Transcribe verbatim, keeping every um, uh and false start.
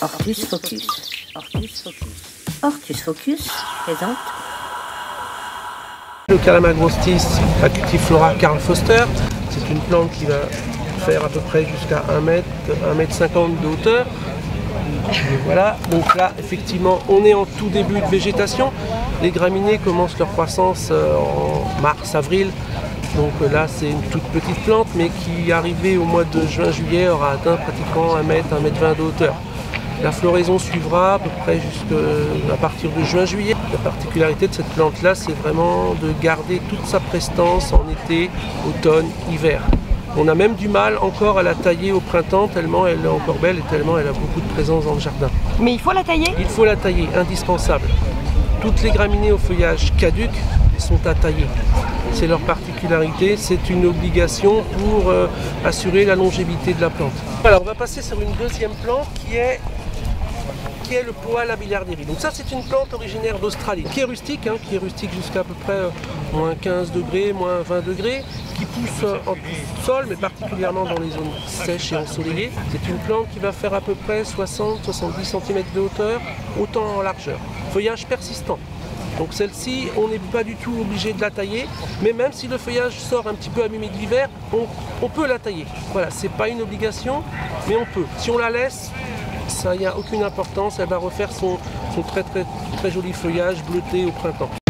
Ortus Focus. Ortus Focus. Ortus Focus présente le Calamagostis Acutiflora Karl Foster. C'est une plante qui va faire à peu près jusqu'à un mètre, un mètre cinquante de hauteur. Et voilà, donc là effectivement on est en tout début de végétation. Les graminées commencent leur croissance en mars-avril. Donc là c'est une toute petite plante mais qui arrivée au mois de juin-juillet aura atteint pratiquement un mètre, un mètre vingt de hauteur. La floraison suivra à peu près jusqu'à partir de juin-juillet. La particularité de cette plante-là, c'est vraiment de garder toute sa prestance en été, automne, hiver. On a même du mal encore à la tailler au printemps, tellement elle est encore belle et tellement elle a beaucoup de présence dans le jardin. Mais il faut la tailler? Il faut la tailler, indispensable. Toutes les graminées au feuillage caduc sont à tailler. C'est leur particularité, c'est une obligation pour euh, assurer la longévité de la plante. Alors on va passer sur une deuxième plante qui est qui est le poa labillardieri. Donc ça c'est une plante originaire d'Australie, qui est rustique, hein, qui est rustique jusqu'à à peu près euh, moins quinze degrés, moins vingt degrés, qui pousse euh, en tout sol, mais particulièrement dans les zones sèches et ensoleillées. C'est une plante qui va faire à peu près soixante à soixante-dix centimètres de hauteur, autant en largeur. Feuillage persistant. Donc celle-ci, on n'est pas du tout obligé de la tailler, mais même si le feuillage sort un petit peu abîmé de l'hiver, on, on peut la tailler. Voilà, c'est pas une obligation, mais on peut. Si on la laisse, ça n'y a aucune importance, elle va refaire son, son très très très joli feuillage bleuté au printemps.